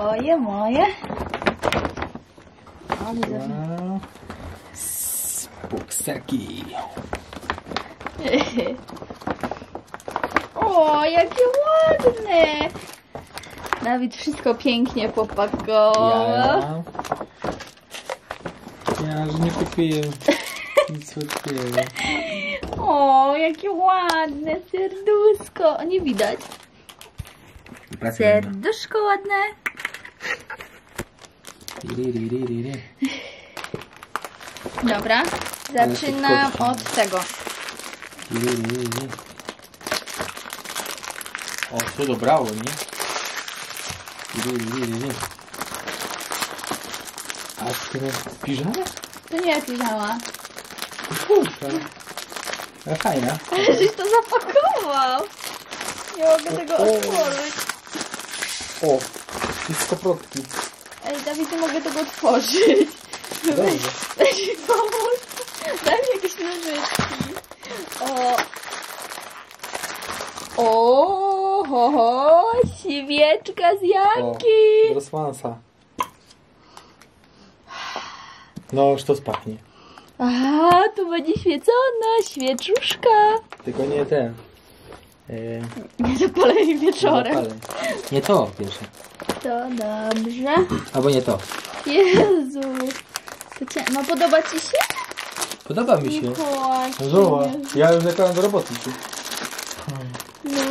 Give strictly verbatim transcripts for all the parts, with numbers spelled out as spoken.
Twoje, moje. Wow. Boksaki. O, jakie ładne. Dawid wszystko pięknie popakował. Ja, ja że nie kupiłem nic słodkiego. O, jakie ładne serduszko. O, nie widać. Serduszko ładne. Dobra, zaczynam od tego. O, co dobrało, nie? A to piżama? To nie jest piżama. Kurczę. Ale fajna. Ale żeś to zapakował. Nie mogę tego O, o. otworzyć. O, i stoprotki. Ej, Dawid, nie mogę tego otworzyć. Dobrze. Daj mi pomóc. Daj mi jakieś nożyczki. O. O, ho, ho, świeczka z Janki. O, Rosmansa. No, już to spachnie. Aha, tu będzie świecona świeczuszka. Tylko nie ten. E, Nie zapalenie nie, wieczorem. zapalę. Nie to pierwsze. To dobrze. Albo nie to. Jezu. To cię... No podoba ci się? Podoba mi się. Mikołaj. No zobacz, ja już zacząłem do roboty. No.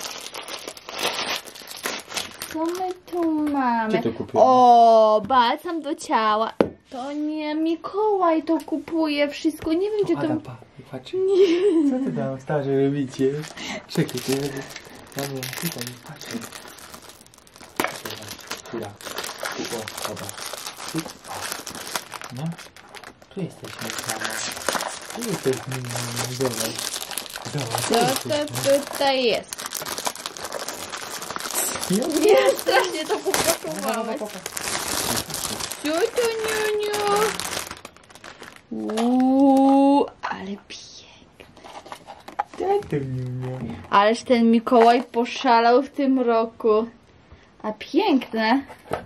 Co my tu mamy? Gdzie to kupiłeś? O, balsam do ciała. To nie Mikołaj to kupuje wszystko. Nie wiem, gdzie to... Ada, pa, patrz. Nie. Co ty tam starzy robicie? Czekaj, ty robisz. Mamy, tutaj, patrz. Chwila. Tu, o, dobra. Tu, o. No. Tu jesteśmy, mama. Tu jesteśmy, zobacz. Zobacz. Co to tutaj jest? Nie, Nie, strasznie to popakowałeś. Co to, niuniu? Uuu, ale piękne. Jak to nie? Ależ ten Mikołaj poszalał w tym roku. A piękne.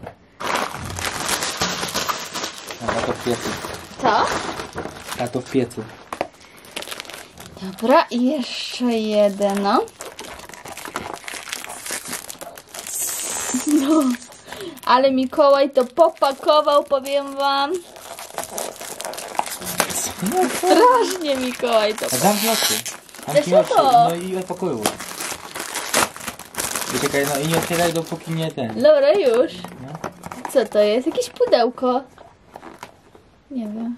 A to w piecu. Co? A to w piecu. Dobra, i jeszcze jeden, no. No. Ale Mikołaj to popakował, powiem wam. No, Strasznie Mikołaj to a zamknij oczy. Zamknij co oczy. to? No i odpokoju. I czekaj, no i nie otwieraj dopóki nie ten. Dobra, już. No. Co to jest? Jakieś pudełko? Nie wiem.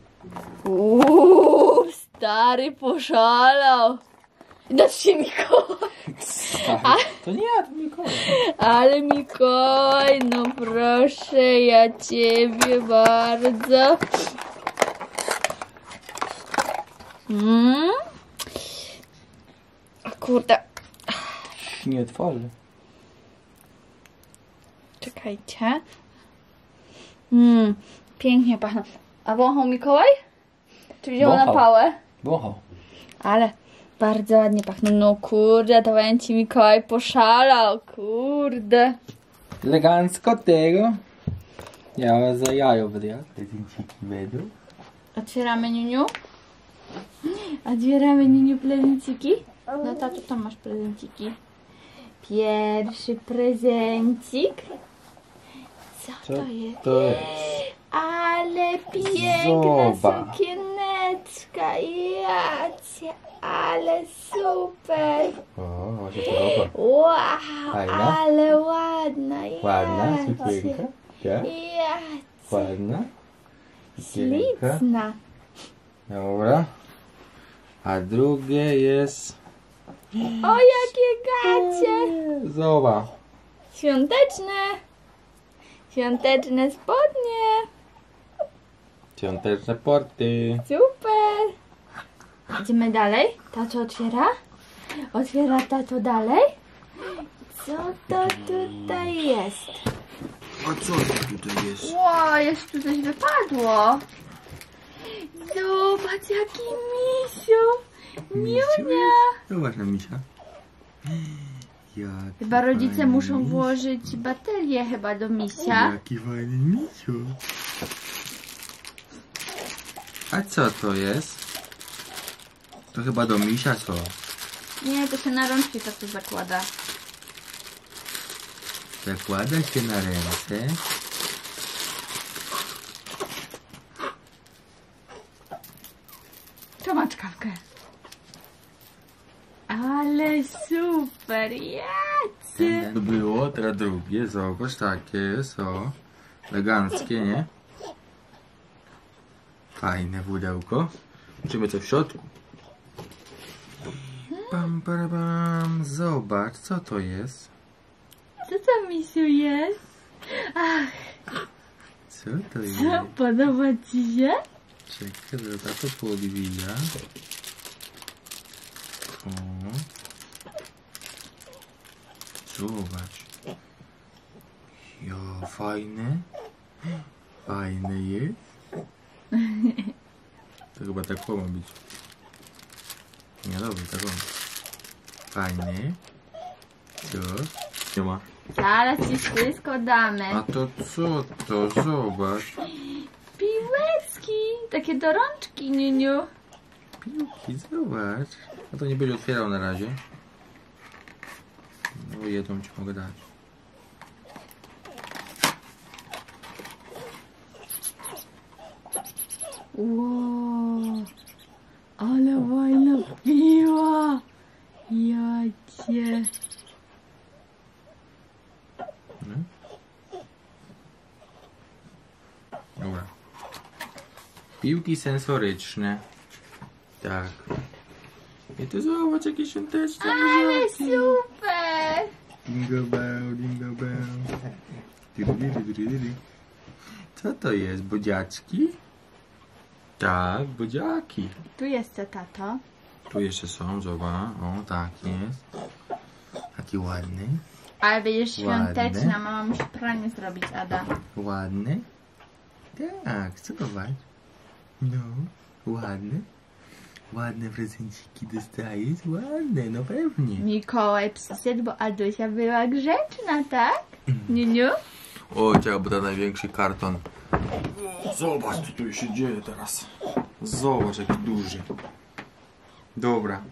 Uuu, stary poszalał. Znaczy Mikołaj. A, to nie ja, to Mikołaj. Ale Mikołaj, no proszę ja ciebie bardzo. Mm? A kurde. Nie otworzy. Czekajcie. Mm, pięknie pachną. A wąchał Mikołaj? Czy wziął na Wąchał. pałę? Wąchał. Ale bardzo ładnie pachną. No kurde, to powiem ci, Mikołaj poszalał. Kurde. Elegancko tego. Ja za jajo wyjadł. Prezenciki będą. Otwieramy, Niuniu? Otwieramy, Niuniu, prezenciki? No tato, tam masz prezenciki. Pierwszy prezencik. Co, Co to jest? to jest? Ale piękna Zobacz. sukieneczka. Jacie, ale super. O, się podoba. Wow, Fajna? ale ładna. Ładna jacie. sukienka. Tak? Jacie. Ładna. Sukienka. Śliczna. Dobra. A drugie jest... O, jakie gacie. Zobacz. Świąteczne. Świąteczne spodnie. Świąteczne porty. Super. Idziemy dalej. Tato otwiera. Otwiera tato dalej. Co to tutaj jest? A co tutaj jest? Ło, jeszcze tu coś wypadło. Zobacz, jaki misiu. Niunia. Zobacz na misia. Jaki Chyba rodzice fajny muszą miś. włożyć baterię chyba do misia. Jaki fajny misio. A co to jest? To chyba do misia co? Nie, to się na rączki tak to zakłada. Zakłada się na ręce. To ma czkawkę. Ale super, jacie. To było, teraz drugie, zobacz, takie jest, o. Eleganckie, nie? Fajne pudełko. Zobaczymy co w środku. Pam, pam, pam. Zobacz, co to jest? Co to misiu jest? Ach, Co to jest? co? Podoba ci się? Czekaj, że to podwija. O. Zobacz. Jo, fajne. Fajne jest. To chyba tak ma być. Nie, dobrze, tak ma. Fajne. Co? Nie ma. Zaraz ci wszystko damy. A to co to? Zobacz. Piłeczki, takie do rączki, Niuniu. Piłki, zobacz. A to nie będzie otwierał na razie. No jedną ci mogę dać. Wow, ale fajna piła. Jacie. No. Dobra. Piłki sensoryczne. Tak. I tu zobacz jakie świąteczne Ale buziaki. super. Dingo bell, dingo bell. Tyryryryryry. Co to jest? Budziaczki? Tak, budziaki. Tu jest co, tato? Tu jeszcze są, zobacz. O, tak jest. Taki ładny. Ale będziesz Ładne. świąteczna, mama musi pranie zrobić, Ada. Ładny? Tak, zobacz. No, ładny. Ładne prezenciki dostajesz? Ładne, no pewnie. Mikołaj przyszedł, bo Adusia była grzeczna, tak? Niuniu? O, ciao, bo to największy karton. O, zobacz, co tu się dzieje teraz. Zobacz, jaki duży. Dobra.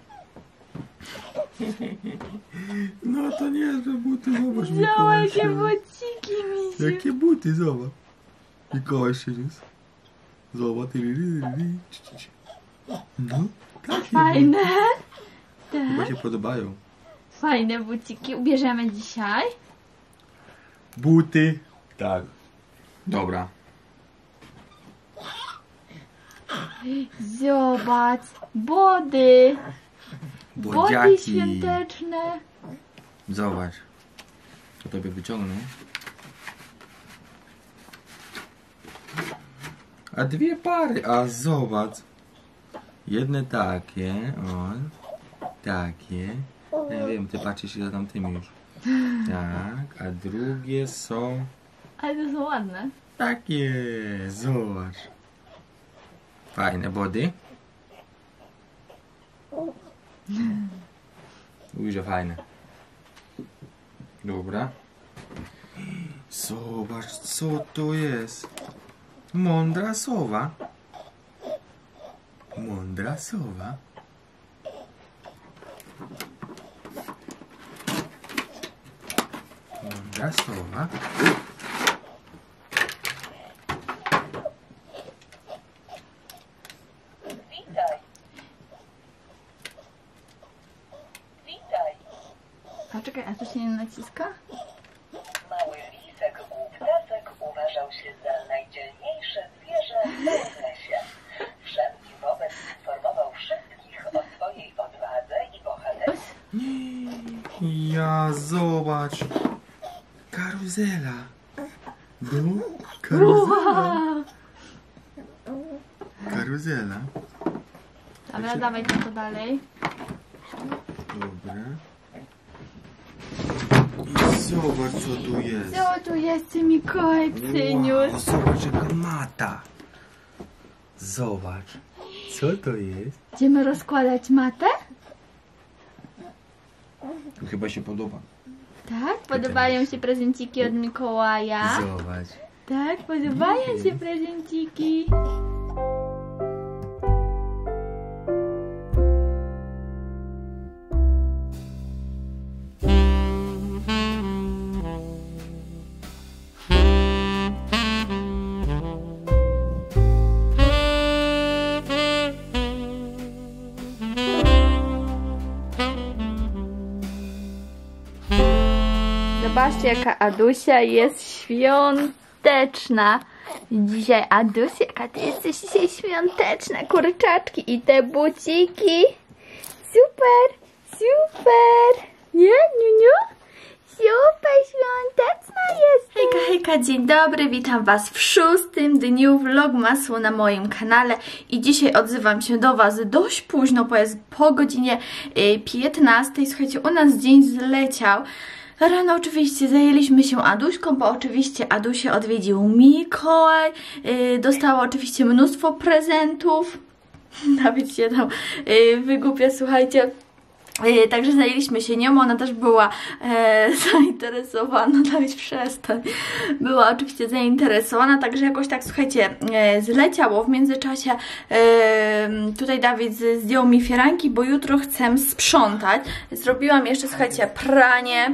No to nie, to buty, zobacz. Zobacz, Mikołaj jakie się- bociki, misiu. Jakie buty, zobacz. Mikołaj się jest. Zobacz. tyryryryry. No, takie Fajne? buty. Chyba Tak? się podobają. Fajne buciki. Ubierzemy dzisiaj? Buty. Tak. Dobra. Zobacz, body. Body Bodziaki. świąteczne. Zobacz. To tobie wyciągnę. A dwie pary, a zobacz. Jedne takie, o, takie. Ja wiem, ty patrzysz się za tamtymi już. Tak, a drugie są Ale to są ładne. takie, zobacz. Fajne body. Mówi, że fajne. Dobra. Zobacz, co to jest. Mądra sowa. Mądra sowa. Mądra sowa. Witaj. Witaj. A czekaj, a tu się nie naciska? Mały lisek głuptasek uważał się za najdzielniejsze zwierzę w całym lesie. Wszelki wobec informował wszystkich o swojej odwadze i bohaterstwie. Ja, zobacz. Karuzela. No, karuzela. Wow. Karuzela. Dobra, dawaj to dalej. Dobra. I zobacz, co tu jest. Co tu jest, Mikołaj, Cyniusz? Wow, zobacz, jaka mata. Zobacz. Co to jest? Będziemy rozkładać matę? Chyba się podoba. Tak? Podobają się prezenciki od Mikołaja? Zobacz. Tak, podobają się prezenciki. Zobaczcie, jaka Adusia jest świąteczna. Dzisiaj, Adusia, jaka ty jesteś dzisiaj świąteczna. Kurczaczki i te buciki. Super, super. Nie, Niuniu? Super świąteczna jest. Hejka, hejka, dzień dobry. Witam Was w szóstym dniu vlogmasu na moim kanale. I dzisiaj odzywam się do Was dość późno, bo jest po godzinie piętnastej. Słuchajcie, u nas dzień zleciał. Rano oczywiście zajęliśmy się Aduśką, bo oczywiście Adusię odwiedził Mikołaj. Yy, dostała oczywiście mnóstwo prezentów. Nawet się tam yy, wygłupia, słuchajcie. Yy, także zajęliśmy się nią, ona też była e, zainteresowana, nawet przestań. Była oczywiście zainteresowana, także jakoś tak, słuchajcie, e, zleciało. W międzyczasie e, tutaj Dawid zdjął mi firanki, bo jutro chcę sprzątać. Zrobiłam jeszcze, słuchajcie, pranie.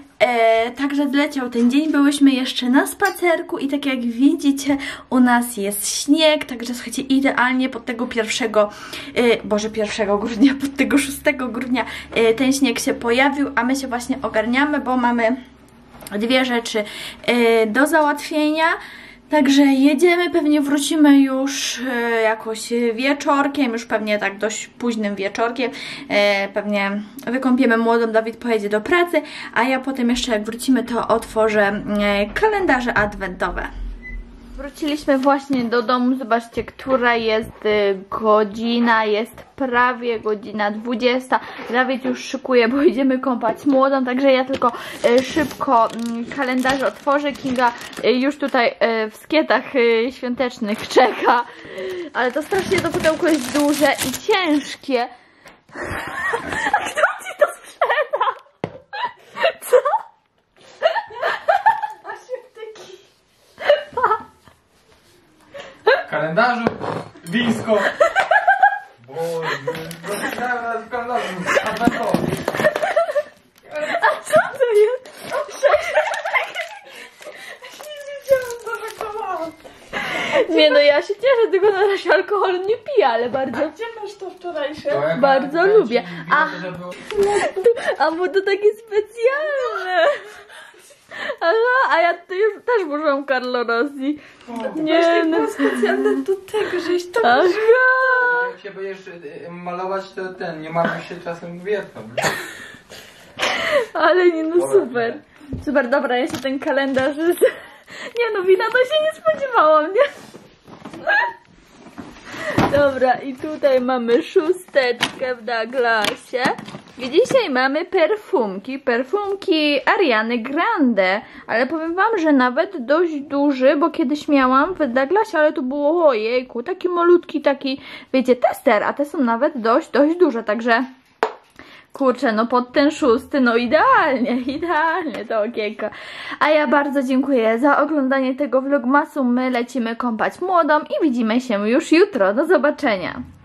E, także zleciał ten dzień, byłyśmy jeszcze na spacerku i tak jak widzicie, u nas jest śnieg, także słuchajcie, idealnie pod tego pierwszego, e, boże pierwszego grudnia, pod tego szóstego grudnia e, ten śnieg się pojawił, a my się właśnie ogarniamy, bo mamy dwie rzeczy e, do załatwienia. Także jedziemy, pewnie wrócimy już e, jakoś wieczorkiem, już pewnie tak dość późnym wieczorkiem. E, pewnie wykąpiemy młodą, Dawid pojedzie do pracy, a ja potem jeszcze jak wrócimy, to otworzę e, kalendarze adwentowe. Wróciliśmy właśnie do domu, zobaczcie, która jest y, godzina, jest prawie godzina dwudziesta. Dawid już szykuje, bo idziemy kąpać młodą, także ja tylko y, szybko y, kalendarz otworzę. Kinga y, już tutaj y, w skietach y, świątecznych czeka, ale to strasznie to pudełko jest duże i ciężkie. A kto ci to sprzeda? Co? A szybki. Pa. W kalendarzu blisko. Boże, rozgrałem w kalendarzu. A co to jest? Nie no, ja się cieszę, tylko na razie alkoholu nie piję, ale bardzo... Gdzie masz to wczorajsze? Bardzo lubię. A, a bo to takie specjalne. Aha, a ja to już też używam Carlo Rossi. Nie no. Specjalne do tego, żeś to Aha. Jak się będziesz malować, to ten, nie maluj się czasem wiertą. Ale nie no, super. Super, dobra, ja się ten kalendarz... Nie no, wina to się nie spodziewałam, nie? Dobra, i tutaj mamy szósteczkę w Douglasie. I dzisiaj mamy perfumki, perfumki Ariany Grande, ale powiem Wam, że nawet dość duży, bo kiedyś miałam w Douglasie, ale to było, ojejku, taki malutki, taki, wiecie, tester, a te są nawet dość, dość duże, także kurczę, no pod ten szósty, no idealnie, idealnie to okienko. A ja bardzo dziękuję za oglądanie tego vlogmasu, my lecimy kąpać młodą i widzimy się już jutro, do zobaczenia.